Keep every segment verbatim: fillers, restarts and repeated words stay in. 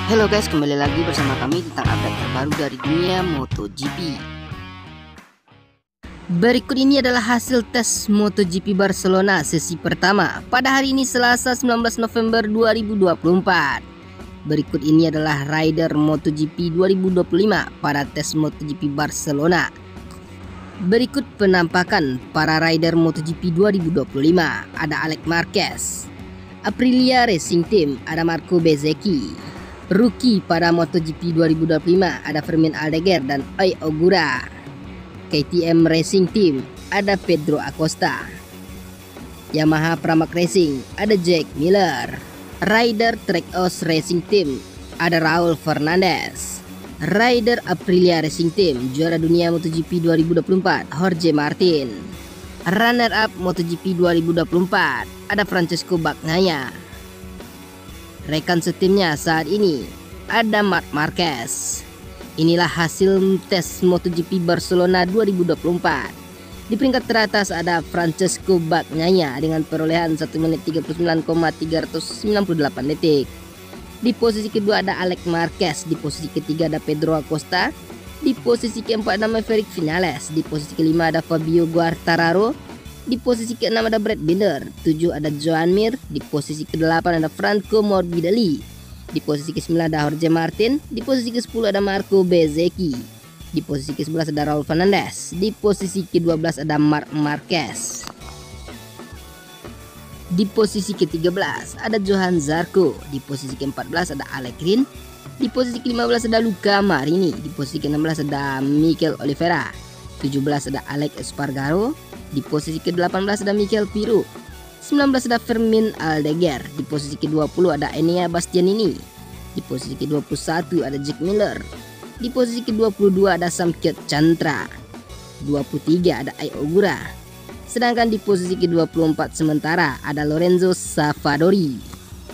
Halo guys, kembali lagi bersama kami tentang update terbaru dari dunia MotoGP. Berikut ini adalah hasil tes MotoGP Barcelona sesi pertama pada hari ini Selasa sembilan belas November dua ribu dua puluh empat. Berikut ini adalah rider MotoGP dua ribu dua puluh lima pada tes MotoGP Barcelona. Berikut penampakan para rider MotoGP dua ribu dua puluh lima. Ada Alex Marquez, Aprilia Racing Team, ada Marco Bezzecchi. Rookie pada MotoGP dua ribu dua puluh lima ada Fermin Aldeguer dan Oi Ogura. K T M Racing Team ada Pedro Acosta. Yamaha Pramac Racing ada Jack Miller. Rider Trackhouse Racing Team ada Raul Fernandez. Rider Aprilia Racing Team juara dunia MotoGP dua ribu dua puluh empat Jorge Martin. Runner up MotoGP dua ribu dua puluh empat ada Francesco Bagnaia. Rekan setimnya saat ini ada Marc Marquez. Inilah hasil tes MotoGP Barcelona dua ribu dua puluh empat. Di peringkat teratas ada Francesco Bagnaia dengan perolehan satu menit tiga puluh sembilan koma tiga sembilan delapan detik. Di posisi kedua ada Alex Marquez, di posisi ketiga ada Pedro Acosta, di posisi keempat ada Maverick Vinales, di posisi kelima ada Fabio Quartararo, di posisi keenam ada Brad Binder, tujuh ada Joan Mir, di posisi kedelapan ada Franco Morbidelli, di posisi kesembilan ada Jorge Martin, di posisi kesepuluh ada Marco Bezzecchi, di posisi kesebelas ada Raul Fernandez, di posisi kedua belas ada Marc Marquez, di posisi ketiga belas ada Johan Zarco, di posisi keempat belas ada Alex Rins, di posisi kelima belas ada Luca Marini, di posisi keenam belas ada Mikel Oliveira, tujuh belas ada Alex Espargaro, di posisi ke delapan belas ada Michael Pirro, sembilan belas ada Fermin Aldeguer, di posisi ke dua puluh ada Enea Bastianini, di posisi ke dua puluh satu ada Jack Miller, di posisi ke dua puluh dua ada Samket Chantra, dua puluh tiga ada Ai Ogura, sedangkan di posisi ke dua puluh empat sementara ada Lorenzo Savadori.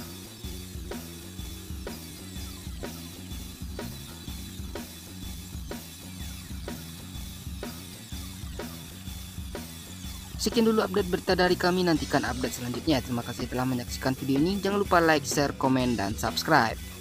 Sekian dulu update berita dari kami, nantikan update selanjutnya. Terima kasih telah menyaksikan video ini. Jangan lupa like, share, komen, dan subscribe.